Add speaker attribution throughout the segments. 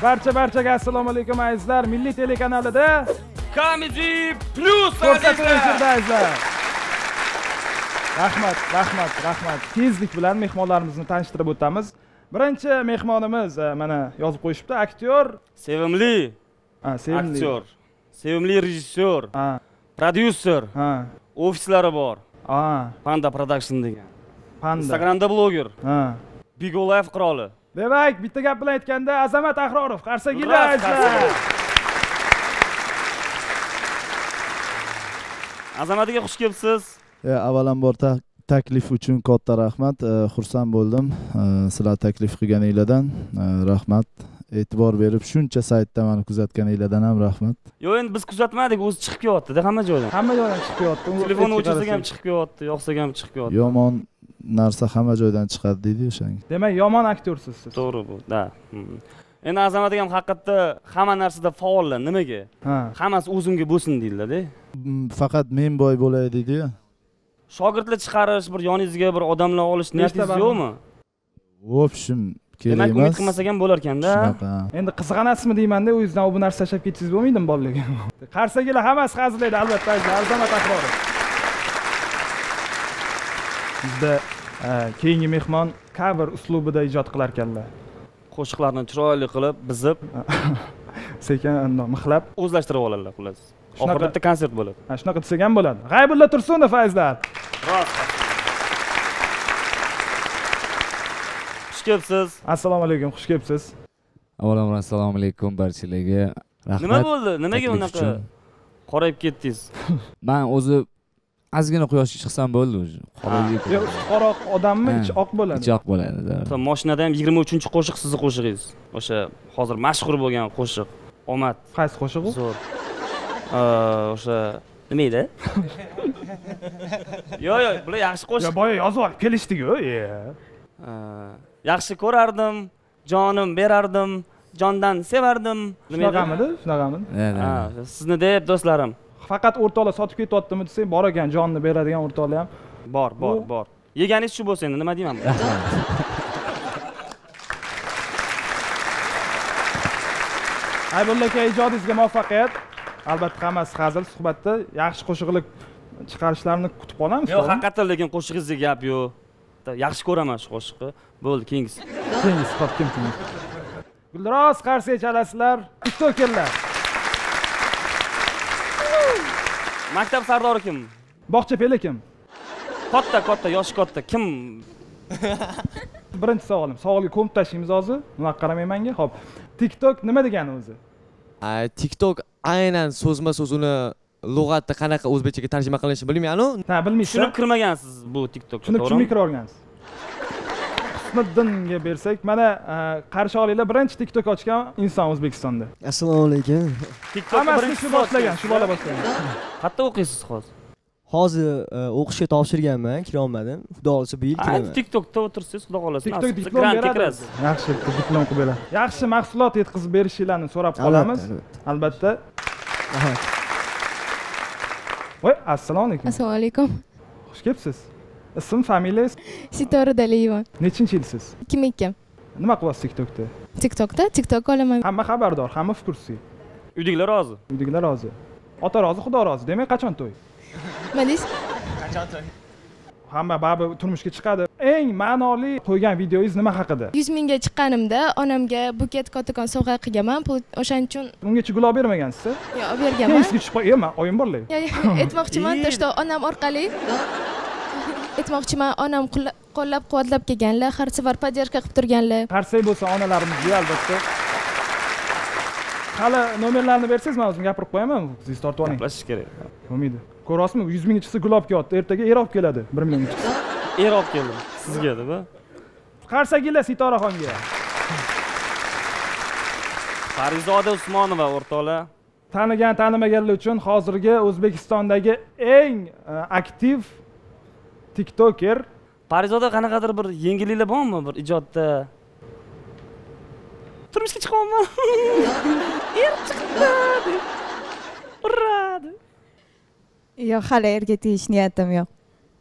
Speaker 1: Barchaga assalomu alaykum azizlar. Milliy telekanalida
Speaker 2: Comedy Plus
Speaker 1: ko'rsatuvchilar. Rahmat. Tezlik bilan mehmonlarimizni tanishtirib o'tamiz. Birinchi mehmonimiz mana yozib qo'yishibdi, aktyor,
Speaker 2: sevimli aktyor, sevimli rejissyor, prodyuser, ofislari bor. Panda Production degan. Instagramda bloger. Big O Life qiroli.
Speaker 1: Demak, bitta gap bilan aytganda Azamat Ahrorov qarsaklar.
Speaker 2: Azamatiga xush kelibsiz.
Speaker 3: Avvalambor taklif uchun katta rahmat. Xursand bo'ldim. Sizlar taklif qilganingizdan rahmat. E'tibor berib shuncha saytda meni kuzatganingizdan ham rahmat.
Speaker 2: Yo'q, endi biz kuzatmadik, o'zi chiqib kelyapti-da hamma joydan.
Speaker 1: Hamma joydan chiqib kelyapti.
Speaker 2: Telefonni o'chirsak ham chiqib kelyapti, yoqsak ham chiqib kelyapti.
Speaker 3: Yomon narsa hamma joydan chiqadi deydi o'shanga.
Speaker 1: Demak, yomon aktyorsiz siz.
Speaker 2: To'g'ri bu, da. Endi Azamat ham haqiqatda hamma narsada faollar. Nimaga? Hammasi o'zimga bo'lsin deydilar-da.
Speaker 3: Faqat men boy bo'lay deydi-yu.
Speaker 2: Shogirdlar chiqarish, bir yoningizga bir odamlar olish niyatingiz yo'qmi?
Speaker 3: O'pshim kerak
Speaker 2: emas.
Speaker 3: Demak,
Speaker 2: umid qilmasak ham bo'lar ekanda.
Speaker 1: Endi qiziqanasizmi deyman-da, u yuzdan bu narsa tashlab ketishingiz bo'lmaydimi bolalarga? Qarsagilar hammasi hazillaydi albatta, Azamat Ahrorov. Bizda keyingi mehmon cover uslubida ijod qilar ekanlar.
Speaker 2: Qo'shiqlarni chiroyli qilib, bizib,
Speaker 1: sekin mixlab
Speaker 2: o'zlashtirib oladilar, xullas. Oxirida konsert bo'ladi.
Speaker 1: Shunaqa desak ham bo'ladi. G'aybulla Tursunov azizlar.
Speaker 2: Rost. Xush kelibsiz.
Speaker 1: Assalomu alaykum, xush kelibsiz.
Speaker 4: Avvalambor assalomu alaykum barchalarga. Rahmat.
Speaker 2: Nima bo'ldi? Nimaga unaqa qorayib ketdingiz?
Speaker 4: Men o'zi ozgina quyoshga chiqsam bo'ldi o'zi.
Speaker 1: Yo'q, qora odammi, ichi oq bo'ladi.
Speaker 4: Ichi oq bo'ladi.
Speaker 2: Mashinada ham 23-qo'shiq sizning qo'shig'ingiz. O'sha hozir mashhur bo'lgan qo'shiq. Omad.
Speaker 1: Qaysi qo'shiq u?
Speaker 2: Zo'r. O'sha nima edi? Yo'q, bular yaxshi qo'shiq.
Speaker 1: Boya yozib olib kelishdik-ku.
Speaker 2: Yaxshi ko'rardim, jonim berardim, jondan sevardim.
Speaker 1: Shunaqamidi?
Speaker 2: Sizni deb do'stlarim.
Speaker 1: Faqat o'rtoqlar sotib ketyaptimi desang, bor ekan, jonni beradigan o'rtoqlar ham.
Speaker 2: Bor. Yeganingiz shu bo'lsa endi nima deyman?
Speaker 1: Aybulla aka, ijodingizga muvaffaqiyat. Albatta hammasi hazil suhbatda yaxshi qo'shiqlar chiqarishlarini kutib qolamiz.
Speaker 2: Yo'q, haqiqatan lekin qo'shig'ingizga gap yo'q. Yaxshi ko'raman shu qo'shiqni. Bo'ldi, keyingisi.
Speaker 1: Qop kim? Gulroz qarsak chalasizlar, tiktokerlar.
Speaker 2: Maktab sardori kim?
Speaker 1: Bog'cha peli kim?
Speaker 2: Katta, yoshi katta. Kim?
Speaker 1: Birinchi savolim. Savolga ko'mib tashlaymiz hozir. Nima qaramay menga? Xo'p. TikTok nima degani o'zi?
Speaker 5: TikTok aynan so'zma-so'z uni lug'atda qanaqa o'zbekchaga tarjima qilinishini bilmayman-ku.
Speaker 1: Ha, bilmaysiz.
Speaker 2: Tushunib kirmagansiz bu TikTokga.
Speaker 1: Tushunib kira olgansiz. Husniddinga bersak, mana qarshi olinglar, birinchi TikTok ochgan inson O'zbekistonda.
Speaker 6: Assalomu alaykum.
Speaker 2: TikTokni birinchi boshlagan,
Speaker 1: shu bola boshlagan.
Speaker 2: Qayerda o'qiysiz hozir?
Speaker 6: Hozir o'qishga topshirganman, kira olmadim. Xudo xolasa bu yil kiraman.
Speaker 2: TikTokda o'tirsiz, xudo xolasa.
Speaker 1: TikTok diplom beradi. Yaxshi, diplom qilib beradi. Yaxshi mahsulot yetkazib berishingizni so'rab qolamiz. Albatta. Voy, assalomu alaykum.
Speaker 7: Assalomu alaykum.
Speaker 1: Xush kelibsiz. Ism, familiyangiz?
Speaker 7: Sitora Daliyeva.
Speaker 1: Nechinchi yilsiz?
Speaker 7: 2002.
Speaker 1: Nima qilyapsiz TikTokda?
Speaker 7: TikTok olaman.
Speaker 1: Hamma xabardor, hamma fikrsiz.
Speaker 2: Uydagilar rozi.
Speaker 1: Ota rozi, Xudo rozi. Demak, qachon to'y?
Speaker 7: Nima deysiz?
Speaker 1: Qachon to'y? Hamma baribir turmushga chiqadi. Eng ma'noli qo'ygan videoyingiz nima haqida?
Speaker 7: 100 mingga chiqqanimda onamga buket kattakon sovg'a qilganman. O'shaning uchun
Speaker 1: ungacha guloh bermagansiz-a?
Speaker 7: Yo'q, berganman.
Speaker 1: Sizga tushib qo'yman, oyim borlar.
Speaker 7: Aytmoqchiman, to'shto onam orqali aytmoqchiman, onam qo'llab-quvvatlab kelganlar, har safar podдержка qilib turganlar.
Speaker 1: Qarsak bo'lsa onalarimizni albatta. Hali nomerlarni bersangiz, men o'zim gapirib qo'yaman, siz tortib oling.
Speaker 2: Gaplashish kerak.
Speaker 1: Bo'lmaydi. Ko'rasizmi, 100 ming chiqsa gulob kelyapti, ertaga er olib keladi, 1 million chiqsa.
Speaker 2: Er olib keldim sizga deb.
Speaker 1: Qarsagilar Sitoraxonga.
Speaker 2: Farizoda Usmonova o'rtoqlar.
Speaker 1: Tanimaganlar uchun hozirgi O'zbekistondagi eng aktiv TikToker.
Speaker 2: Farizoda qanaqadir bir yengilliklar bormi bir ijodda? Turmushga chiqaman. Er chiqdi. Uradi.
Speaker 8: Yo'q, hali erga tegish niyatim yo'q.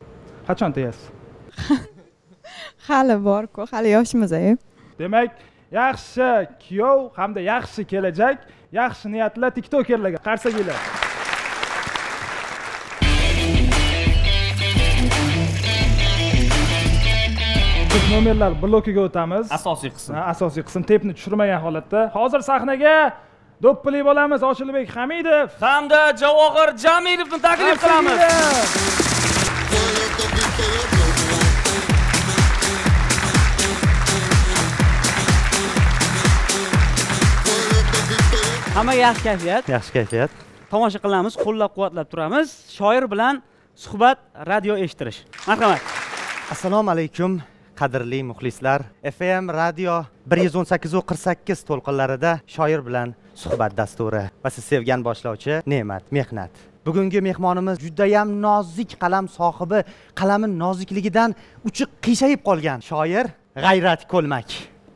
Speaker 1: Qachon tegasiz?
Speaker 8: Hali bor-ku, hali yoshmiz-ku.
Speaker 1: Demak, yaxshi kuyov hamda yaxshi kelajak, yaxshi niyatli tiktokerlarga qarshi keladi. Nomerlar blokiga o'tamiz.
Speaker 2: Asosiy qism.
Speaker 1: Asosiy qism tepni tushirmagan holatda. Hozir sahnaga do'ppili bolamiz Oshilbek Hamidov
Speaker 2: hamda Javohir Jamilovni taklif qilamiz. Hammaga yaxshi kayfiyat.
Speaker 9: Yaxshi kayfiyat.
Speaker 2: Tomosha qilamiz, qo'llab-quvvatlab turamiz. Shoir bilan suhbat, radio eshittirish. Marhamat.
Speaker 9: Assalomu alaykum. Qadrli muxlislar, FM radio 118.48 to'lqinlarida shoir bilan suhbat dasturi va siz sevgan boshlovchi Ne'mat Mehnat. Bugungi mehmonimiz juda ham nozik qalam sohibi, qalami nozikligidan uchi qiyshayib qolgan shoir G'ayrat Ko'lmak.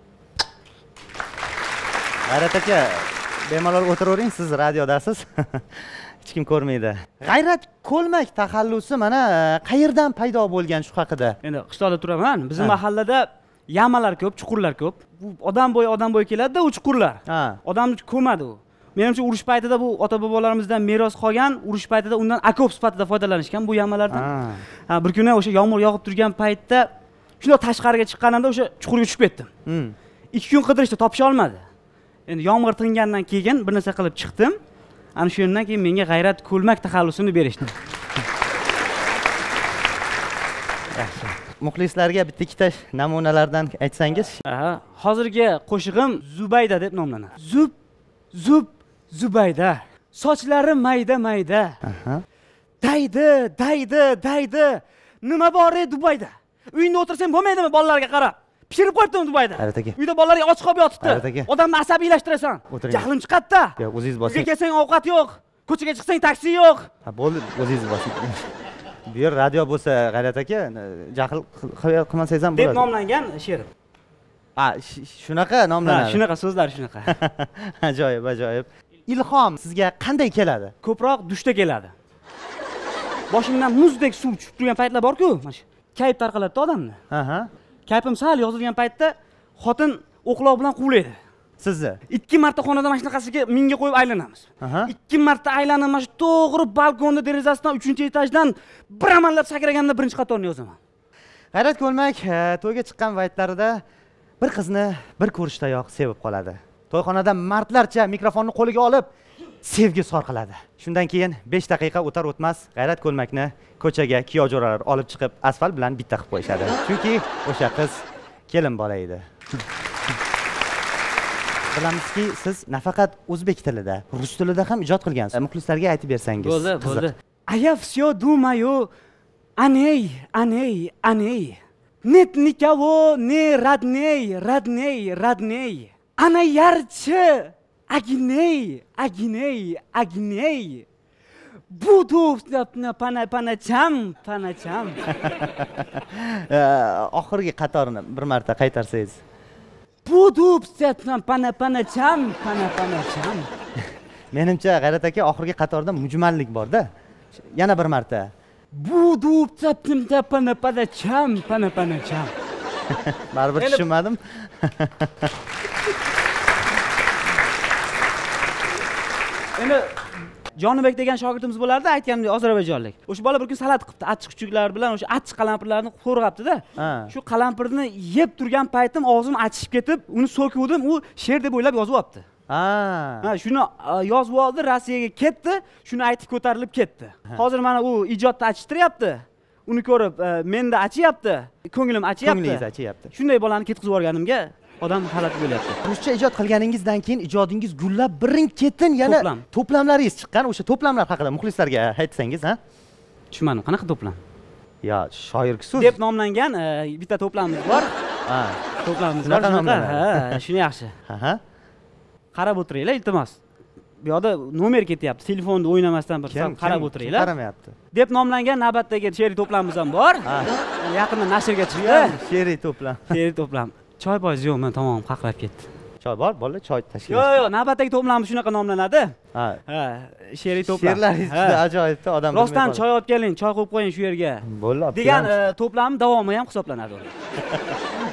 Speaker 9: G'ayrat aka, bemalol o'tiravering, siz radiodasiz. Hech kim ko'rmaydi. G'ayrat Ko'lmak taxallusi mana qayerdan paydo bo'lgan shu haqida?
Speaker 2: Endi qishloqda turaman. Bizning mahallada yamalar ko'p, chuqurlar ko'p. Bu odam bo'yi keladi-da, u chuqurlar. Odamni ko'madi u. Menimcha urush paytida bu ota-bobolarimizdan meros qolgan, urush paytida undan okop sifatida foydalanishgan bu yamalardan. Bir kuni o'sha yomg'ir yog'ib turgan paytda shunday tashqariga chiqqanimda o'sha chuqurga tushib ketdim. 2 kun qidirishda topisha olmadi. Endi yomg'ir tingandan keyin bir narsa qilib chiqdim. Ana shu yerdan keyin menga G'ayrat Ko'lmak taxallusini berishdi.
Speaker 9: Yaxshi. Muxlislarga bitta ikkita namunalardan aytsangiz.
Speaker 2: Hozirgi qo'shig'im Zubayda deb nomlanadi. Zubayda. Sochlari mayda-mayda. Daydi. Nima bor ey Dubayda? Uyingda o'tirsang bo'lmaydimi bolalarga qarab? Pishirib qo'yibdim Dubayda. Uyda bolalarga och qolib yotibdi. Odamni asabiylashtirasaan. Jahlim chiqadi-da.
Speaker 9: Yo'q, o'zingiz bosing.
Speaker 2: Uyga kelsang ovqat yo'q. Ko'chaga chiqsang taksi yo'q.
Speaker 9: Bo'ldi, o'zingiz bosing. Bu yer radio bo'lsa, G'ayrat aka, jahl qilmasangiz ham bo'ladi.
Speaker 2: Deb nomlangan she'rim.
Speaker 9: Shunaqa nomlanadi.
Speaker 2: Shunaqa so'zlar shunaqa.
Speaker 9: Ajoyib. Ilhom sizga qanday keladi?
Speaker 2: Ko'proq dushda keladi. Boshimdan muzdek suv tushib turgan paytlar bor-ku, mana shu. Kayf tarqaladida odamni. Kayfim sal yozilgan paytda xotin o'qloq bilan quvlaydi.
Speaker 9: Sizni
Speaker 2: 2 marta xonada mana shunaqasiga minga qo'yib aylanamiz. 2 marta aylanib mana shu to'g'ri balkonda derazasidan 3-etajdan bir amallab sakraganda birinchi qatorni yozaman.
Speaker 9: G'ayrat Ko'lmak to'yga chiqqan vaqtlarida bir qizni bir ko'rishdayoq sevib qoladi. To'yxonada mardlarcha mikrofonni qo'liga olib sevgi sor qiladi. Shundan keyin 5 daqiqa o'tar o'tmas G'ayrat Ko'lmakni ko'chaga kuyovjo'ralar olib chiqib asfalt bilan bitta qilib qo'yishadi. Chunki o'sha qiz kelin bola edi. Bilamizki, siz nafaqat o'zbek tilida, rus tilida ham ijod qilgansiz. Muxlislarga aytib bersangiz.
Speaker 2: Bo'ldi. Aya всё думаю, аней. Нет никого, не родней. Она ярче, огней. Буду по ночам.
Speaker 9: Oxirgi qatorni bir marta qaytarsangiz.
Speaker 2: Буду по ночам.
Speaker 9: Menimcha G'ayrat aka oxirgi qatorda mujmallik bor-da. Yana bir marta.
Speaker 2: Буду по ночам.
Speaker 9: Baribir tushunmadim.
Speaker 2: Endi Jonibek degan shogirdimiz bo'lardi, aytganimdek ozarbayjonlik. O'sha bola bir kun salat qilibdi, achchiq kuchuklar bilan o'sha achchiq qalampirlarni qo'rg'abdi-da. Shu qalampirni yeb turgan paytim og'zim achishib ketib, uni so'kuvdim, u she'r deb o'ylab yozib olibdi. Shuni yozib oldi, Rossiyaga ketdi, shuni aytib ko'tarilib ketdi. Hozir mana u ijodni achishtiryapti. Uni ko'rib, menda achyapti, ko'nglim achyapti.
Speaker 9: Ko'nglingiz achyapti.
Speaker 2: Shunday bolani ketkizib yuborganimga odam g'alati bo'lyapti.
Speaker 9: Ruscha ijod qilganingizdan keyin ijodingiz gullab birin-ketin yana to'plamlaringiz chiqqan. O'sha to'plamlar haqida muxlislarga aytsangiz,
Speaker 2: Tushunmadim, qanaqa to'plam?
Speaker 9: Yo, shoir-ku
Speaker 2: deb nomlangan bitta to'plamimiz bor. To'plamimiz bor. Shuni yaxshi. Qarab o'tiringlar, iltimos. Bu yoqda nomer ketyapti. Telefonda o'ynamasdan bir sal qarab o'tiringlar.
Speaker 9: Qaramayapti.
Speaker 2: Deb nomlangan navbatdagi she'riy to'plamimiz ham bor. Yaqinda nashrga chiqdi.
Speaker 9: She'riy
Speaker 2: to'plam. Choy boyz yo'q, men tomog'im qaqrab ketdi.
Speaker 9: Choy bor, bola, choy tashkil.
Speaker 2: Yo'q, navbatdagi to'plamimiz shunaqa nomlanadi. She'riy to'plam.
Speaker 9: She'rlaringiz juda ajoyibda, odam bilmaydi.
Speaker 2: Rostdan choy olib keling, choy qo'yib qo'ying shu yerga.
Speaker 9: Bo'ldi.
Speaker 2: Degan to'plam davomi ham hisoblanadi.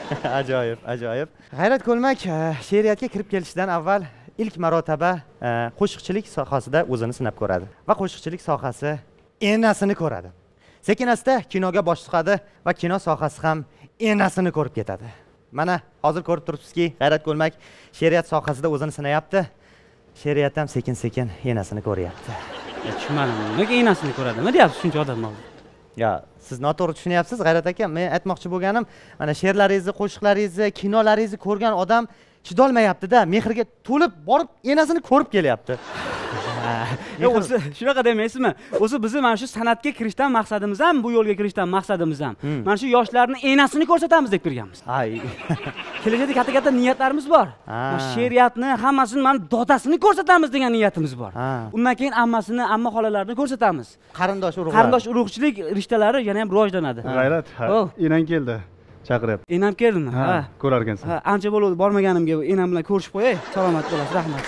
Speaker 9: Ajoyib, ajoyib. G'ayrat Ko'lmak she'riyatga kirib kelishidan avval ilk marotaba qo'shiqchilik sohasida o'zini sinab ko'radi va qo'shiqchilik sohasi enasini ko'radi. Sekin-asta kinoga bosh suqadi va kino sohasi ham enasini ko'rib ketadi. Mana hozir ko'rib turibsizki, G'ayrat Ko'lmak she'riyat sohasida o'zini sinayapti. She'riyat ham sekin-sekin enasini ko'ryapti.
Speaker 2: Tushunmadim. Nega enasini ko'radimi deyapsiz shuncha odam bor.
Speaker 9: Ya, siz noto'g'ri tushunyapsiz, G'ayrat aka. Men aytmoqchi bo'lganim, mana she'rlaringizni, qo'shiqlaringizni, kinolaringizni ko'rgan odam chidolmayapti-da, mehriga to'lib borib enasini ko'rib kelyapti.
Speaker 2: O'zi shunaqa demaysizmi? O'zi bizni mana shu san'atga kirishdan maqsadimiz ham, bu yo'lga kirishdan maqsadimiz ham mana shu yoshlarning enasini ko'rsatamiz deb kirganmiz.
Speaker 9: Ay.
Speaker 2: Kelajakda katta-katta niyatlarimiz bor. She'riyatni hammasini mana dodasini ko'rsatamiz degan niyatimiz bor. Undan keyin ammasini, amma xolalarni ko'rsatamiz.
Speaker 9: Qarindosh urug'lar.
Speaker 2: Qarindosh urug'chilik rishtalari yana ham rivojlanadi.
Speaker 10: G'ayrat, enang keldi. Chaqiryapti.
Speaker 2: Enam keldimi?
Speaker 10: Ha, ko'rar ekansan.
Speaker 2: Ha, ancha bo'ldi bormaganimga enam bilan ko'rishib qo'yay. Salomat bo'lasiz, rahmat.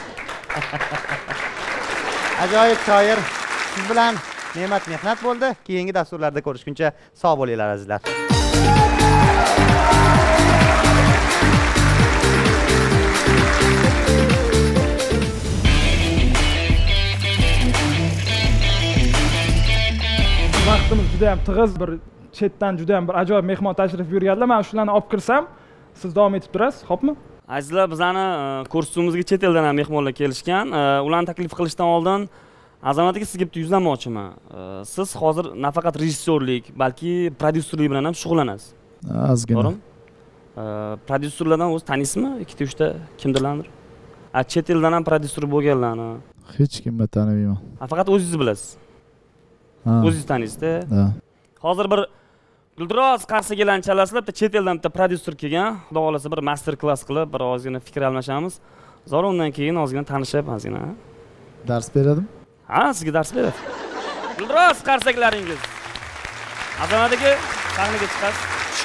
Speaker 9: Ajoyib shoir. Siz bilan ne'mat mehnat bo'ldi. Keyingi dasturlarda ko'rishguncha sog' bo'linglar azizlar.
Speaker 1: Vaqtimiz juda ham tig'iz, bir chetdan juda ham bir ajoyib mehmon tashrif buyurganlar. Men shularni olib kirsam, siz davom etib turasiz, xo'pmi?
Speaker 11: Azizlar, bizani kursimizga chet eldan ham mehmonlar kelishgan. Ularni taklif qilishdan oldin Azamat aka, sizga bitta yuzlamoqchiman. Siz hozir nafaqat rejissyorlik, balki prodyuserlik bilan ham shug'ullanasiz.
Speaker 3: Ozgina.
Speaker 11: To'g'rimi? Prodyuserlardan o'zi taniysizmi? 2-3 ta kimdirlardir? Chet eldan ham prodyuser bo'lganlarni.
Speaker 3: Hech kimni tanimayman.
Speaker 11: Faqat o'zingiz bilasiz. O'zingiz taniysiz-da?
Speaker 3: Ha.
Speaker 11: Hozir bir Guldiroz Qarsagilarni chalasizlar, bitta chet eldan bitta prodyuser kelgan. Xudo xolasa bir master klass qilib, bir ozgina fikr almashamiz. Zora undan keyin ozgina tanishib, ozgina.
Speaker 3: Dars beradimi?
Speaker 11: Ha, sizga dars beradi. Guldiroz Qarsagilaringiz. Azamat aka, sahnaga chiqasiz.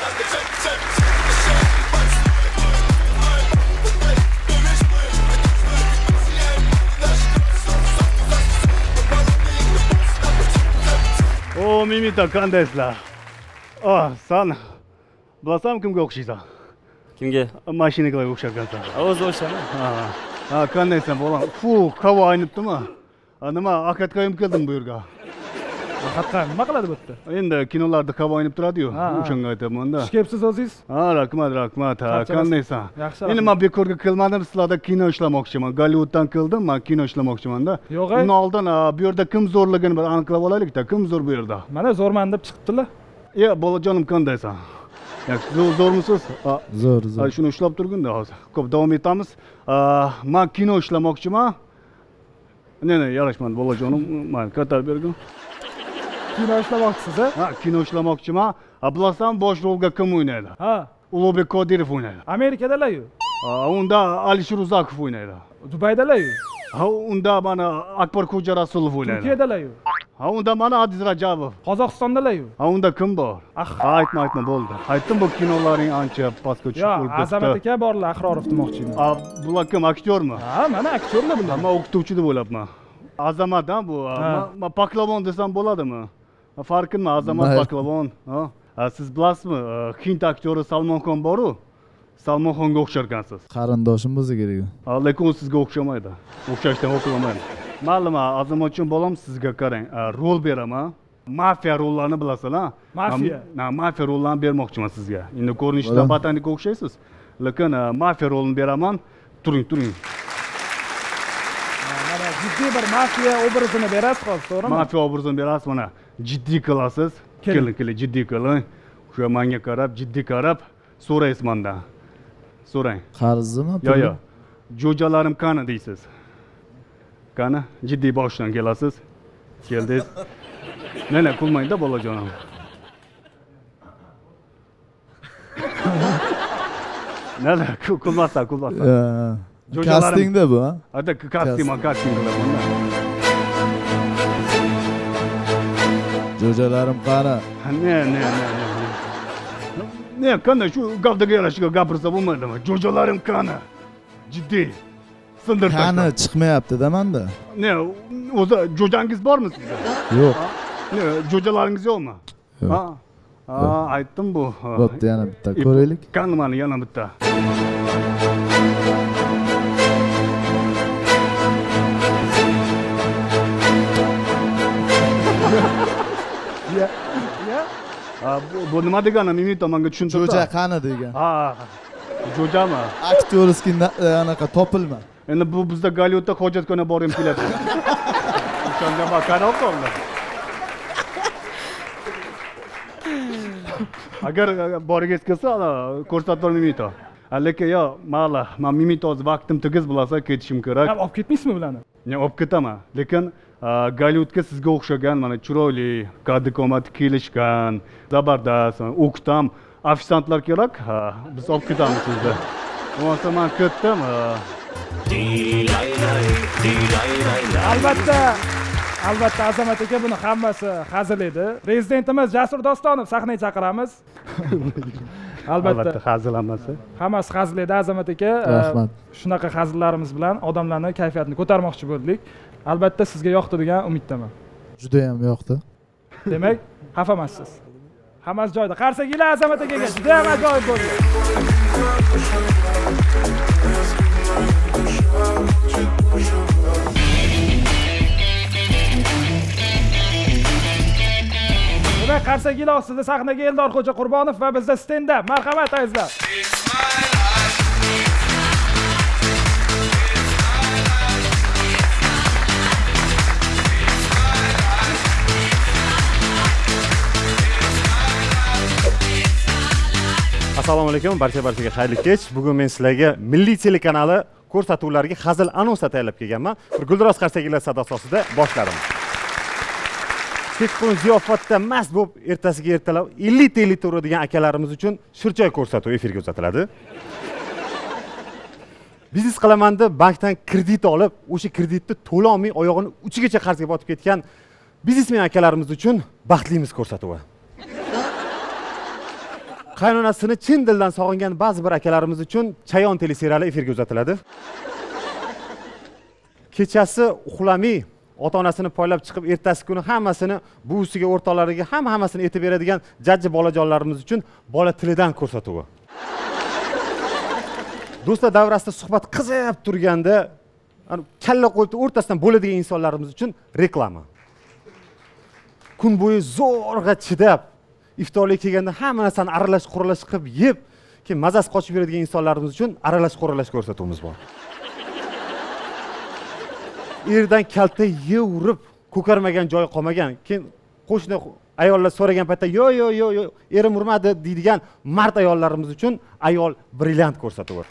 Speaker 10: O, Mimita, qandaysizlar? San bilasam kimga o'xshaysan?
Speaker 11: Kimga?
Speaker 10: Mashinaga o'xshagansan.
Speaker 11: O'zi o'xshaymi?
Speaker 10: Ha, qandaysan bolam? Fu, havo aynibdimi? Nima, akatqayim keldim bu yerga.
Speaker 1: Akatqayim nima qiladi bu yerda?
Speaker 10: Endi kinolarda havo aynib turadi-yu, o'shanga aytaman-da.
Speaker 1: Xush kelibsiz o'zingiz?
Speaker 10: Ha, rahmat. Qandaysan?
Speaker 1: Yaxshi.
Speaker 10: Endi men bekorga kelmadim, sizlarda kino ishlamoqchiman. Gollywooddan keldim, men kino ishlamoqchiman-da.
Speaker 1: Yo'q.
Speaker 10: Undan oldin bu yerda kim zo'rligini bir aniqlab olaylik-da. Kim zo'r bu yerda?
Speaker 1: Mana zo'rman deb chiqibdilar.
Speaker 10: Bolajonim qandaysan? Yaxshi, zo'rmisiz?
Speaker 3: Zo'r.
Speaker 10: Shuni ushlab turgin-da hozir. Ko'p davom etamiz. Men kino ishlamoqchiman. Ne, yarashmadi bolajonim. Men qatar bergin.
Speaker 1: Kino ishlamoqchisiz, a?
Speaker 10: Ha, kino ishlamoqchiman. Bilasan, bosh rolga kim o'ynaydi?
Speaker 1: Ha.
Speaker 10: Ulug'bek Qodirov o'ynaydi.
Speaker 1: Amerikadalar-yu.
Speaker 10: Unda Alisher Uzakov o'ynaydi.
Speaker 1: Dubaydalar-yu.
Speaker 10: Ha, unda mana Akbar Xo'ja Rasulov o'ynaydi.
Speaker 1: Turkiyadalar-yu.
Speaker 10: Ha, unda mana Adiz Rajabov.
Speaker 1: Qozog'istondalar-yu.
Speaker 10: Ha, unda kim bor? Aytma bo'ldi. Aytdim, bu kinolaring ancha pastga tushib
Speaker 1: ketdi. Yo'q, Azamat aka borlar, Ahrorov demoqchiman.
Speaker 10: Bular kim, aktyormi?
Speaker 1: Ha, mana aktyorlar bular.
Speaker 10: Men o'qituvchi deb o'ylabman. Azamatdan bu. Men paklavon desam bo'ladimi? Farqimi, Azamat paklavon. Siz bilasizmi, Hind aktyori Salmonxon bor-ku? Salmonxonga o'xsharkansiz.
Speaker 3: Qarindoshim bo'lsa kerak.
Speaker 10: Lekin u sizga o'xshamaydi. O'xshashdan o'qilamaydi. Ma'lum, Azamatjon bolam, sizga qarang, rol beraman. Mafiya rollarni bilasizlar.
Speaker 1: Mafiya.
Speaker 10: Mafiya rollarni bermoqchiman sizga. Endi ko'rinishdan botanika o'xshaysiz. Lekin mafiya rolini beraman. Turing.
Speaker 1: Mana jiddiy bir mafiya obrazini berasiz hozir, to'g'rimi?
Speaker 10: Mafiya obrazini berasiz, mana jiddiy qilasiz. Keling, jiddiy qiling. O'sha menga qarab, jiddiy qarab, so'raysiz mendan. So'rang.
Speaker 3: Qarzdimi?
Speaker 10: Yo'q. Jo'jalarim qani deysiz. Qani? Jiddiy boshdan kelasiz. Keldingiz. Nena kulmaydi-da bolajonim. Nada, kulmasa.
Speaker 3: Kastingda bu, ha?
Speaker 10: Hadi kasting qilib bunda.
Speaker 3: Jo'jalarim qani?
Speaker 10: Ne, qanday shu gavdaga yarashiga gapirsa bo'lmaydimi? Jo'jalarim qani? Jiddiy. Sindir tashla.
Speaker 3: Qani chiqmayapti-da menda.
Speaker 10: Ne, o'zi jo'jangiz bormi sizda?
Speaker 3: Yo'q.
Speaker 10: Ne, jo'jalaringiz yo'qmi?
Speaker 3: Yo'q.
Speaker 10: Ha. aytdim bu.
Speaker 3: Bo'pti, yana bitta ko'raylik.
Speaker 10: Qani mana yana bitta. Bu nima degani? Mimito menga tushuntirdi.
Speaker 3: Jo'ja qani degan.
Speaker 10: Jo'jami?
Speaker 3: Aktyorskiy anaqa topilma.
Speaker 10: Endi bu bizda Gollivudda hojatxona bor ham keladi. O'shanda ma qarab qoldi. Agar borgingiz kelsa, ko'rsatib Mimito. Lekin yo, mayli, men Mimito vaqtim tegiz bo'lsa ketishim kerak.
Speaker 1: Olib ketmaysizmi bularni?
Speaker 10: Men olib ketaman. Lekin Gollivudga sizga o'xshagan mana chiroyli, qaddi qomati kelishgan, zabardast, o'qitam ofisantlar kerak. Biz olib ketamiz sizni. Bo'lmasa men ketdim.
Speaker 1: Albatta Azamat aka buni hammasi hazil edi. Prezidentimiz Jasur Dostonov sahnaga chaqiramiz. Albatta
Speaker 10: hazil hammasi.
Speaker 1: Hammasi hazil edi Azamat aka.
Speaker 3: Rahmat.
Speaker 1: Shunaqa hazillarimiz bilan odamlarning kayfiyatini ko'tarmoqchi bo'ldik. Albatta sizga yoqdi degan umiddaman.
Speaker 3: Juda ham yoqdi.
Speaker 1: Demak, xafa emassiz. Hammasi joyida. Qarsakiylar Azamat akaga juda ham ajoyib bo'ldi. Demak, Qarsakiylar ostida sahnaga Eldor Xo'ja Qurbonov va bizda stand-up. Marhamat azizlar.
Speaker 12: Assalomu alaykum, barchaga xayrli kech. Bugun men sizlarga Milliy telekanali ko'rsatuvlariga hazil anons tayyorlab kelganman. Bir Guldiroz Qarsakiylar sadosi ostida boshladim. Kechqurun ziyofatda mast bo'lib, ertasiga ertalab 50 TL to'laydigan akalarimiz uchun shirchoy ko'rsatuvi efirga uzatiladi. Biznes qilaman deb bankdan kredit olib, o'sha kreditni to'la olmay oyog'ini uchigacha qarzga botib ketgan biznesmen akalarimiz uchun baxtlimiz ko'rsatuvi. Qaynonasini chin dildan sog'ingan ba'zi bir akalarimiz uchun Chayon teleseriali efirga uzatiladi. Kechasi uxlamay ota-onasini poylab chiqib, ertasi kuni hammasini buvisiga, o'rtoqlariga hammasini aytib beradigan jajji bolajonlarimiz uchun bola tilidan ko'rsatuvi. Do'stlar davrasida suhbat qizib turganda, kalla qo'yib o'rtasidan bo'ladigan insonlarimiz uchun reklama. Kun bo'yi zo'rg'a chidab, iftorlik kelganda hamma narsani aralash-quralash qilib yeb, keyin mazasi qochib yuradigan insonlarimiz uchun aralash-quralash ko'rsatuvimiz bor. Erdan kalta yeyurib, ko'karmagan joyi qolmagan. Keyin qo'shni ayollar so'ragan paytda yo, erim urmadi deydigan mard ayollarimiz uchun ayol brilliant ko'rsatuvi.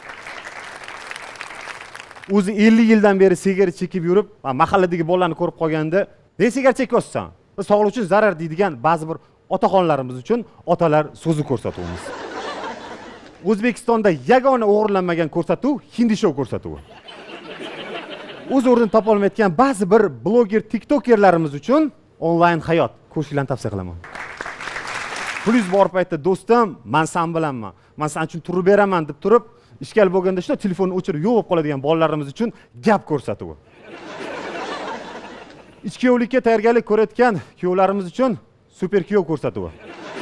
Speaker 12: O'zi 50 yildan beri sigaret chekib yurib, mahalladagi bolalarni ko'rib qolganda, "Ne sigaret chekyapsan? Sog'liq uchun zarar" deydigan ba'zi bir otaxonlarimiz uchun otalar so'zi ko'rsatuvimiz. O'zbekistonda yagona o'g'irlanmagan ko'rsatuv Hindi show ko'rsatuvi. O'z o'rnini topa olmayotgan ba'zi bir bloger, tiktokerlarimiz uchun onlayn hayot ko'rishinglarni tavsiya qilaman. Pulingiz bor paytda do'stim, men sen bilanman. Men sen uchun turib beraman deb turib, ishkal bo'lganda shuna telefonni o'chirib yo'q bo'lib qoladigan bolalarimiz uchun gap ko'rsatuvi. Ichkiyovlikka tayyorgarlik ko'rayotgan kuyovlarimiz uchun super kuyov ko'rsatuvi.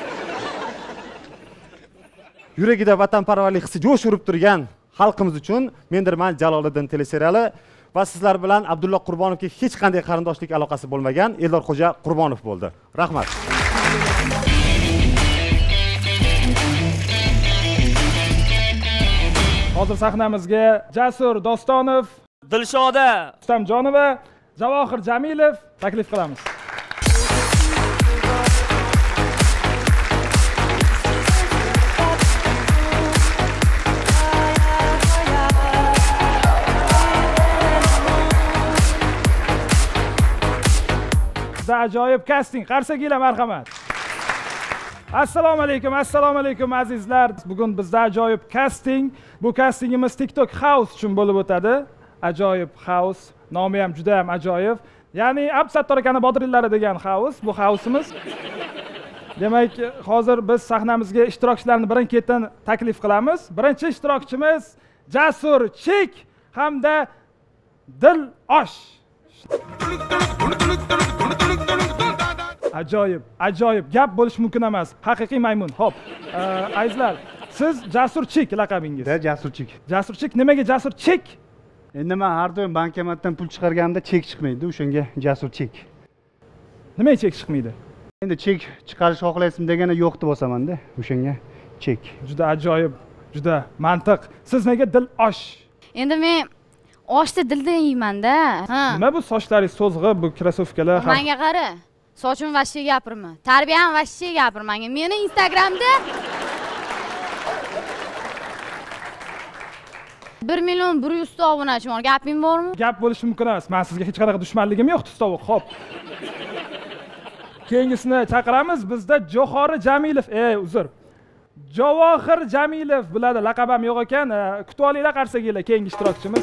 Speaker 12: Yuragida vatanparvarlik hissi jo'sh urib turgan xalqimiz uchun Mendirman Jaloliddin teleseriali va sizlar bilan Abdulla Qurbonovga hech qanday qarindoshlik aloqasi bo'lmagan Eldor Xo'ja Qurbonov bo'ldi. Rahmat.
Speaker 1: Hozir sahnamizga Jasur Dostonov,
Speaker 11: Dilshoda
Speaker 1: Ustamjonova, Javohir Jamilov taklif qilamiz. Ajoyib casting. Qarsakiylar marhamat. Assalomu alaykum azizlar. Bugun bizda ajoyib casting. Bu castingimiz TikTok House uchun bo'lib o'tadi. Ajoyib House. Nomi ham juda ham ajoyib. Ya'ni Absattor akani bodrillari degan house. Bu houseimiz. Demak, hozir biz sahnamizga ishtirokchilarni birin-ketin taklif qilamiz. Birinchi ishtirokchimiz Jasur Chek hamda Dilosh. Ajoyib, ajoyib. Gap bo'lishi mumkin emas. Haqiqiy maymun. Xo'p. Azizlar, siz Jasurchik laqabingiz.
Speaker 10: Jasurchik.
Speaker 1: Jasurchik nimaga Jasurchik?
Speaker 10: Endi men har doim bankomatdan pul chiqarganimda chek chiqmaydi, o'shanga Jasurchik.
Speaker 1: Nimaga chek chiqmaydi?
Speaker 10: Endi chek chiqarish xohlaysizmi deganda yo'q deb bosamanda, o'shanga chek.
Speaker 1: Juda ajoyib, juda mantiq. Siz nega dil osh?
Speaker 13: Endi men oshni dildan yeyman-da.
Speaker 1: Nima bu sochlaringiz so'zg'i, bu krossovkalar?
Speaker 13: Menga qara. Sochim vashcha gapirma. Tarbiyam vashcha gapirma. Meni Instagramda 1.100.000 ta obunachim bor. Gaping bormi?
Speaker 1: Gap bo'lishi mumkin emas. Men sizga hech qanaqa dushmanligim yo'q, Tustovuq. Xo'p. Keyingisini chaqiramiz. Bizda Johori Jamilov, uzr. Javohir Jamilov biladi, laqab ham yo'q ekan. Kutib olinglar, qarsakinglar keyingi ishtirokchimiz.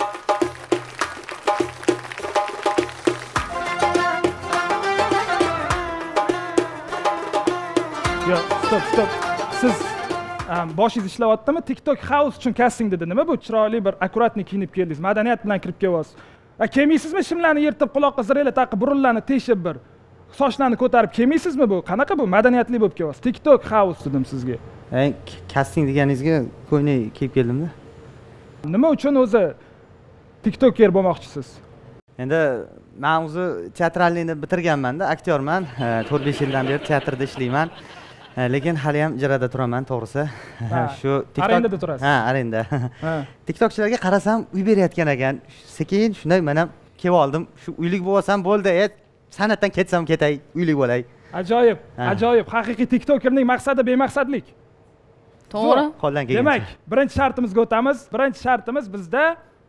Speaker 1: Yo'q, stop. Siz boshingiz ishlayaptimi? TikTok House uchun casting dedi. Nima bu? Chiroyli bir akkuratni kiyinib keldingiz. Madaniyat bilan kirib kelyapsiz. Kelmaysizmi shimlarni yirtib, quloqqa zirela taqib, burunlarni teshib bir sochlarni ko'tarib kelmaysizmi bu? Qanaqa bu? Madaniyatli bo'lib kelyapsiz. TikTok House dedim sizga.
Speaker 9: Casting deganingizga ko'ynay kiyib keldim-da.
Speaker 1: Nima uchun o'zi TikToker bo'lmoqchisiz?
Speaker 9: Endi men o'zi teatrallikni bitirganman-da, aktyorman. 4-5 yildan beri teatrda ishlayman. Lekin hali ham ijroda turaman, to'g'risi. Shu TikTok
Speaker 1: arendada turasiz.
Speaker 9: Arenda. TikTokchilarga qarasam, uy berayotgan ekan. Sekin shunday men ham kelib oldim. Shu uylik bo'lsam bo'ldi, san'atdan ketsam ketay, uylik bo'lay.
Speaker 1: Ajoyib, ajoyib. Haqiqiy TikTokerning maqsadi bemaqsadlik.
Speaker 13: To'g'ri.
Speaker 9: Qo'ldan kelgan.
Speaker 1: Demak, birinchi shartimizga o'tamiz. Birinchi shartimiz bizda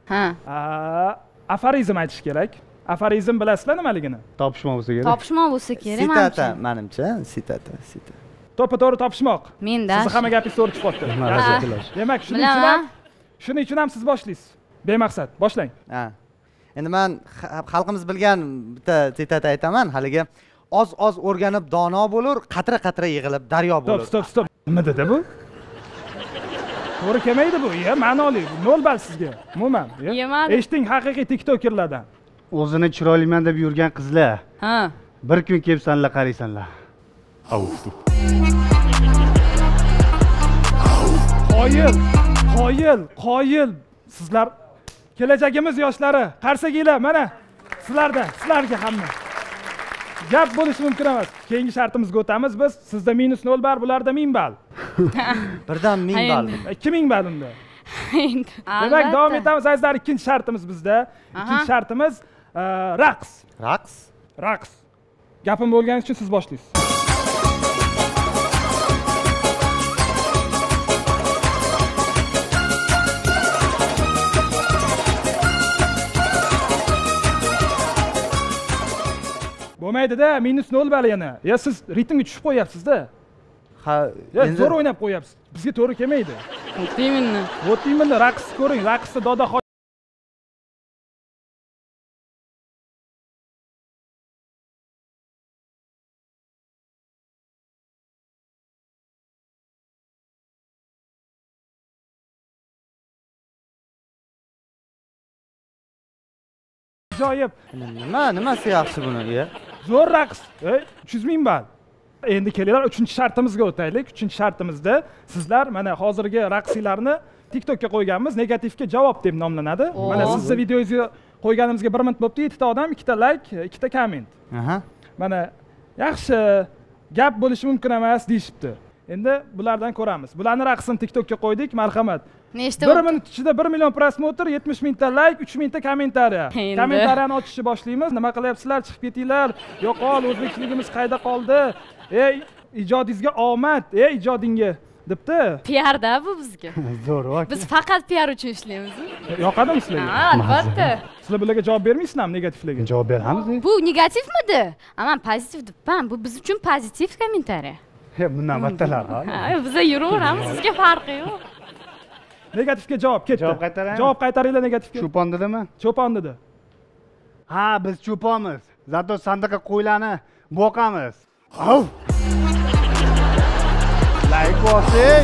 Speaker 1: aforizm aytish kerak. Aforizm bilasizlar nimaligini?
Speaker 10: Topishma bo'lsa kerak.
Speaker 13: Topishma bo'lsa kerak.
Speaker 9: Sitata, menimcha, sitata.
Speaker 1: To'g'ri topishmoq.
Speaker 13: Menda.
Speaker 1: Siz hamma gapingiz to'g'ri chiqyapti. Demak, shuning uchun ham siz boshlaysiz. Bemaqsad, boshlang.
Speaker 9: Endi men xalqimiz bilgan bitta sitata aytaman, haligi oz o'rganib dono bo'lur, qatra yig'ilib daryo bo'lur.
Speaker 1: Stop. Nima dedi bu? To'g'ri kelmaydi bu. Ma'noli. 0 ball sizga. Umuman. Eshiting haqiqiy TikTokerlardan.
Speaker 10: O'zini chiroyliman deb yurgan qizlar. Bir kun kelib sanlar qaraysanlar. Qoyil. Sizlar kelajagimiz yoshlari. Qarsakinglar, mana sizlarga hamma. Gap bo'lishi mumkin emas. Keyingi shartimizga o'tamiz biz. Sizda -0 ball, bularda 1000 ball.
Speaker 9: Birdan 1000 ball.
Speaker 1: 2000 ball unda. Demak, davom etamiz azizlar. Ikkinchi shartimiz bizda. Ikkinchi shartimiz raqs. Raqs. Gapim bo'lgani uchun siz boshlaysiz. Bo'lmaydi-da, -0 ball yana. Siz ritmga tushib qo'yapsiz-da. Zo'r o'ynab qo'yapsiz. Bizga to'g'ri kelmaydi. O'tayminni, raqs ko'ring, raqsda doda ajoyib.
Speaker 9: Nimasi yaxshi buni?
Speaker 1: Zo'r raqs. 300.000 ball. Endi kelinglar 3-shartimizga o'taylik. 3-shartimizda sizlar mana hozirgi raqsinglarni TikTokka qo'yganmiz, negativga javob deb nomlanadi. Mana sizning videongizni qo'yganimizga 1 minut bo'libdi, 2 ta odam, 2 ta like, 2 ta komment. Mana yaxshi gap bo'lishi mumkin emas deyishibdi. Endi bulardan ko'ramiz. Bularni raqsini TikTokka qo'ydik, marhamat.
Speaker 13: Nechta?
Speaker 1: 1 minut ichida 1 million prosmotr, 70.000 ta like, 3.000 ta kommentariya. Kommentariyani ochishni boshlaymiz. Nima qilyapsizlar? Chiqib ketinglar. Yo'qol, o'zbekchiligimiz qayda qoldi? Ijodingizga omad, ijodingga debdi.
Speaker 13: PR-da bu bizga.
Speaker 1: Zo'r.
Speaker 13: Biz faqat PR uchun ishlaymiz.
Speaker 1: Yoqadimi sizlarga?
Speaker 13: Albatta.
Speaker 1: Sizlar bularga javob bermaysizlarmi negativlarga?
Speaker 10: Javob beramiz.
Speaker 13: Bu negativmidi? Ama pozitiv debman. Bu biz uchun pozitiv kommentariy.
Speaker 10: Bundan battalar.
Speaker 13: Biza yuraveramiz, sizga farqi yo'q.
Speaker 1: Negativga javob ketdi.
Speaker 10: Javob qaytaraymi?
Speaker 1: Javob qaytaringlar negativga.
Speaker 10: Cho'pon dedimi?
Speaker 1: Cho'pon dedi.
Speaker 10: Ha, biz cho'ponmiz. Zato sandiqqa qo'ylarni boqamiz. Like bosing.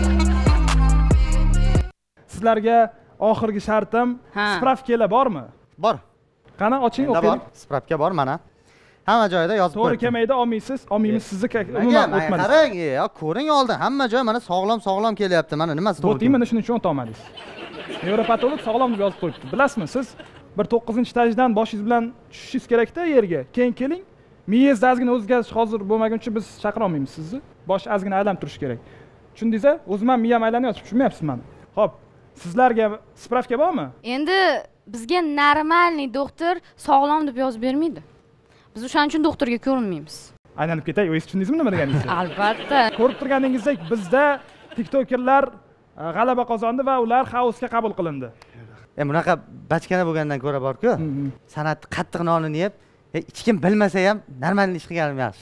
Speaker 1: Sizlarga oxirgi shartim, spravkalar bormi?
Speaker 9: Bor.
Speaker 1: Qani oching o'qing.
Speaker 9: Spravka bor mana. Hamma joyda yozib qo'ydim.
Speaker 1: To'g'ri kelmaydi, olmaysiz. Olmaymiz sizni umuman o'tmadingiz.
Speaker 9: Qarang, ko'ring oldin, hamma joy mana sog'lom kelyapti. Mana nimasi to'g'ri?
Speaker 1: O'tdingmi, shuning uchun o'tolmadingiz. Nevropatolog sog'lom deb yozib qo'yibdi. Bilasizmi, siz bir 9-etajdan boshingiz bilan tushishingiz kerak-da yerga. Keyin keling. Miyangizda ozgina o'zgarish hozir bo'lmaguncha biz chaqira olmaymiz sizni. Bosh ozgina aylanib turish kerak. Tushundingiz-a? O'zim ham miyam aylanyapti, tushunmayapsiz meni. Xo'p, sizlarga spravka bormi?
Speaker 13: Endi bizga normalniy doktor sog'lom deb yozib bermaydi. Biz o'shaning uchun doktorga ko'rinmaymiz.
Speaker 1: Aylanib ketay, o'zingiz tushundingizmi nima deganingizni?
Speaker 13: Albatta.
Speaker 1: Ko'rib turganingizdek, bizda tiktokerlar g'alaba qozondi va ular House-ga qabul qilindi.
Speaker 9: Bunaqa bachkana bo'lgandan ko'ra bor-ku. San'at qattiq nonini yeb, hech kim bilmasa ham normal ish qilganim yaxshi.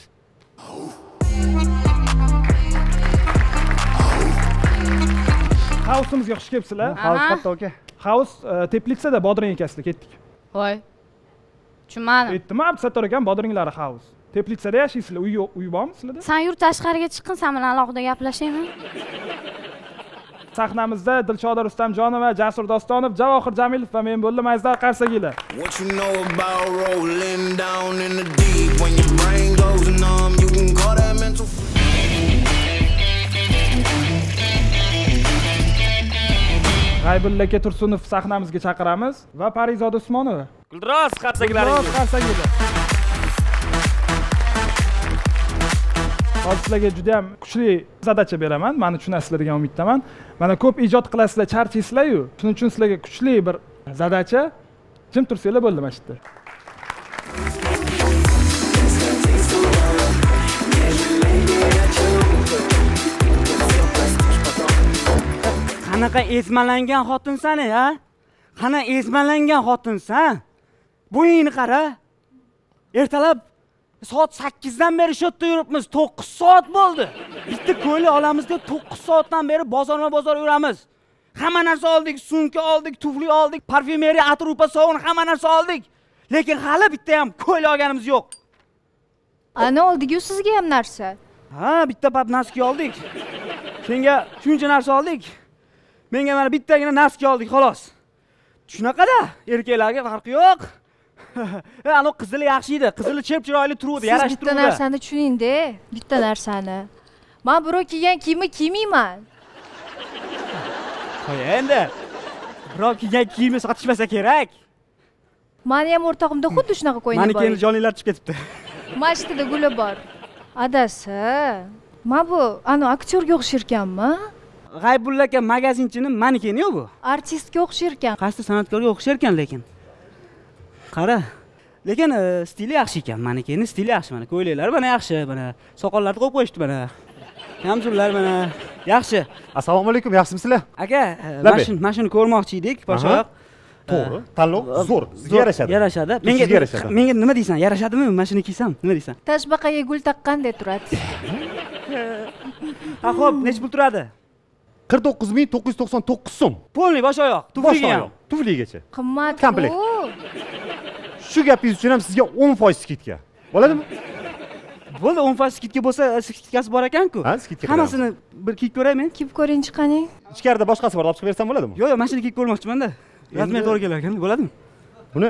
Speaker 1: House'imizga xush kelibsizlar.
Speaker 10: House katta aka.
Speaker 1: House Teplitsada bodring ekasizlar, ketdik.
Speaker 13: Voy. Tushunmadim.
Speaker 1: Aytdim, Abdusattor akam bodringlari House. Teplitsada yashaysizlar, uy bormi sizlarda?
Speaker 13: Sen yurt tashqariga chiqqin, sen bilan alohida gaplashaymi?
Speaker 1: Sahnamizda Dilshoda Rustamjonova, Jasur Dostonov, Javohir Jamilov va men bo'ldim. Aziz qarsagiylar.
Speaker 14: What you know about rolling down in the deep when your brain goes numb, you can call that mental.
Speaker 1: G'aybulla aka Tursunov sahnamizga chaqiramiz va Parizoda Usmonova.
Speaker 11: Guldiroz qarsagilaringiz.
Speaker 1: Hozir sizlarga juda ham kuchli zadacha beraman. Meni tushunasizlar degan umiddaman. Mana ko'p ijod qilasizlar, charchaysizlar-yu. Shuning uchun sizlarga kuchli bir zadacha. Jim tursanglar bo'ldi mana shu yerda.
Speaker 2: Qanaqa ezmalangan xotinsan, ha? Qana ezmalangan xotinsan? Bo'yingni qara. Ertalab soat 8 dan beri shu yerda yuribmiz. 9 soat bo'ldi. Bitta ko'ylak olamiz deb 9 soatdan beri bozor yuramiz. Hamma narsa oldik, sumka oldik, tufli oldik, parfyumeriya, atrupa, sovun, hamma narsa oldik. Lekin hali bitta ham ko'ylak olganimiz yo'q.
Speaker 8: Ana oldik-ku sizga ham narsa.
Speaker 2: Ha, bitta pap naski oldik. Senga shuncha narsa oldik. Menga mana bittagina naski oldik, xolos. Shunaqa-da, erkaklarga farqi yo'q. Ana qizili yaxshi edi. Qizili chep chiroyli turuvdi, yarashib turuvdi.
Speaker 8: Bitta narsani tushuning-da, bitta narsani. Men birov kiygan kiyimni kiymayman.
Speaker 2: Qo'y endi. Birov kiygan kiyimni sotishmasa kerak.
Speaker 8: Meni ham o'rtog'imda xuddi shunaqa qo'yni bor.
Speaker 2: Meniki endi jonlilar chiqib ketibdi.
Speaker 8: Masjidda guli bor. Adasi, men bu ana aktyorga o'xsharkanmi?
Speaker 2: G'aybulla aka magazinchini manikeni-ku bu.
Speaker 8: Artistga o'xsharkan.
Speaker 2: Qaysi san'atkorga o'xsharkan lekin. Qara. Lekin stili yaxshi ekan. Manikeni stili yaxshi mana. Ko'ylaklari mana yaxshi, mana soqollarni qo'yib qo'yishdi mana. Kamzullar mana yaxshi.
Speaker 12: Assalomu alaykum, yaxshimisizlar?
Speaker 2: Aka, mashina ko'rmoqchi edik, boshqa.
Speaker 12: To'g'ri. Tanlov zo'r. Sizga yarashadi.
Speaker 2: Yarashadi. Menga nima deysan? Yarashadimi mashina kiysam? Nima deysan?
Speaker 8: Tashbaqaga gul taqqanday turadi.
Speaker 2: Ha, xo'p, nech pul turadi?
Speaker 12: 49999 so'm.
Speaker 2: Polniy bosh oyoq, tufliga ham.
Speaker 12: Tufligacha.
Speaker 8: Qimmat.
Speaker 12: Komplekt. Shu gapingiz uchun ham sizga 10% skidka. Bo'ladimi?
Speaker 2: Bo'ldi, 10% skidka bo'lsa, skidkasi bor ekan-ku.
Speaker 12: Ha, skidka.
Speaker 2: Hammasini bir kiyib ko'raymen.
Speaker 8: Kiyib ko'ring chiqaning.
Speaker 12: Ichkarida boshqasi bor, olib chiqib bersam bo'ladimi?
Speaker 2: Yo'q, mashina kiyib ko'rmoqchiman-da. Rasmiy to'g'ri kelar ekan, bo'ladimi?
Speaker 12: Buni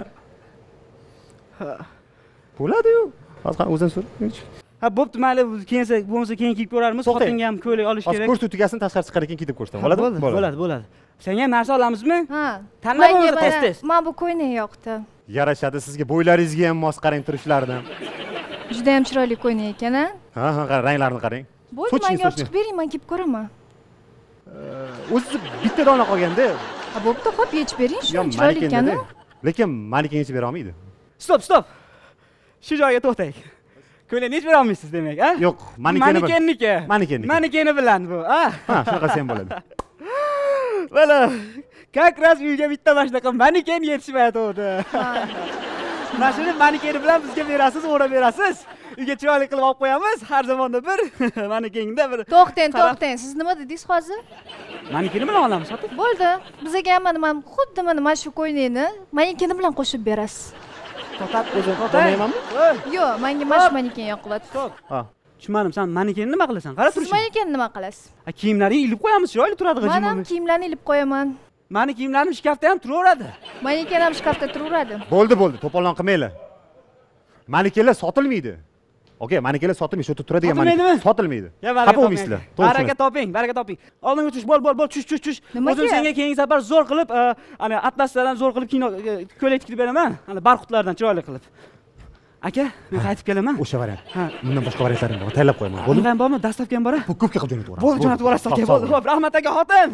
Speaker 12: bo'ladi-yu. Hozir o'zim so'rab.
Speaker 2: Ha, bo'pti, mayli, keyinsa bo'lmasa keyin kiyib ko'rarmiz. Xotinga ham ko'ylak olish kerak.
Speaker 12: Hozir ko'rs tugasini tashqari chiqar ekan kiyib ko'rsam, bo'ladimi?
Speaker 2: Bo'ladi. Senga ham narsa olamizmi?
Speaker 8: Ha.
Speaker 2: Tanlab tez.
Speaker 8: Men bu ko'yni yoqdi.
Speaker 12: Yarashadi sizga, bo'ylaringizga ham mos qarang turishlaridan.
Speaker 8: Juda ham chiroyli ko'yni ekan-a?
Speaker 12: Ha, qarang, ranglarini qarang.
Speaker 8: Bo'ldi, menga olib chiqib bering, men kiyib ko'raman.
Speaker 12: O'zi bitta dona qolganda.
Speaker 8: Ha, bo'pti, xo'p, yechib bering, shu chiroyli ekan-a?
Speaker 12: Lekin manikenga yechib bera olmaydi.
Speaker 2: Stop. Shu joyga to'xtaylik. Ko'ylak yechib bera olmaysiz demak, a?
Speaker 12: Yo'q, manikenniki.
Speaker 2: Manikeni bilan bu, a?
Speaker 12: Ha, shunaqasi ham bo'ladi.
Speaker 2: Mana, как раз uyga bitta mashinaqa maniken yetishmayapti. Mashina manikeni bilan bizga berasiz, o'rab berasiz. Uyga chiroyli qilib olib qo'yamiz. Har zamonda bir manikengda bir.
Speaker 8: To'xtang. Siz nima dedingiz hozir?
Speaker 2: Manikeni bilan olamiz, sotib.
Speaker 8: Bo'ldi. Bizga ham mana xuddi mana shu ko'ylakni manikeni bilan qo'shib berasiz.
Speaker 12: To'xtaymanmi?
Speaker 8: Yo'q, menga mana shu maniken yoqiladi.
Speaker 12: Ha.
Speaker 2: Tushunmadim, sen manikenni nima qilasan? Qara
Speaker 8: turishing. Siz manikenni nima qilasiz?
Speaker 2: Kiyimlaringni ilib qo'yamiz, chiroyli turadi g'ijim.
Speaker 8: Men ham kiyimlarni ilib qo'yaman.
Speaker 2: Meni kiyimlarim shkafda ham turaveradi.
Speaker 8: Maniken ham shkafda turaveradi.
Speaker 12: Bo'ldi, to'polon qilmanglar. manikelar sotilmaydi. Okey, manikelar sotilmaydi. Shu yerda turadigan manikelar sotilmaydi. Xafa bo'lmaysizlar.
Speaker 2: Baraka toping, baraka toping. Oldinga tush, bol, tush. O'zim senga keyingi safar zo'r qilib, ana atlaslardan zo'r qilib kino ko'ylak tikib beraman. Ana barqutlardan chiroyli qilib. Aka, men qaytib kelaman.
Speaker 12: O'sha variant. Bundan boshqa variantlarim bor. Tayyorlab qo'yaman.
Speaker 2: Bo'ldi. Ham bormi? Dastavka ham bor-a?
Speaker 12: Bu ko'pga qilib jo'natib yuboramiz.
Speaker 2: Bo'ldi, jo'natib yuborasiz aka. Bo'ldi. Xo'p, rahmat aka, xotin.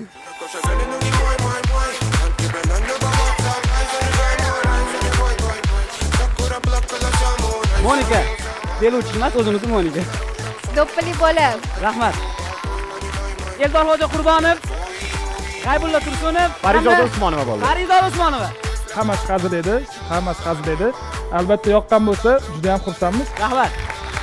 Speaker 2: Monika, beluvchi emas, o'zimizni Monika.
Speaker 8: Do'ppili bola.
Speaker 2: Rahmat. Eldor Hoji Qurbonov, G'aybulla Tursunov,
Speaker 12: Farizoda Usmonova bo'ldi.
Speaker 2: Farizoda Usmonova.
Speaker 1: Hammasi hazil edi. Hammasi hazil edi. Albatta yoqqan bo'lsa, juda ham xursandmiz.
Speaker 2: Rahmat.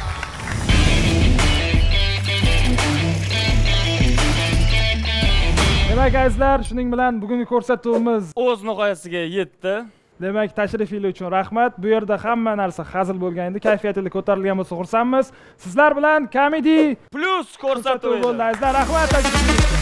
Speaker 1: Demak, azizlar, shuning bilan bugungi ko'rsatuvimiz
Speaker 11: o'z nihoyasiga yetdi.
Speaker 1: Demak, tashrifingiz uchun rahmat. Bu yerda hamma narsa hazil bo'lgan edi, kayfiyatingiz ko'tarilgan bo'lsa xursandmiz. Sizlar bilan Comedy Plus ko'rsatuvi bo'ldi. Azizlar, rahmat.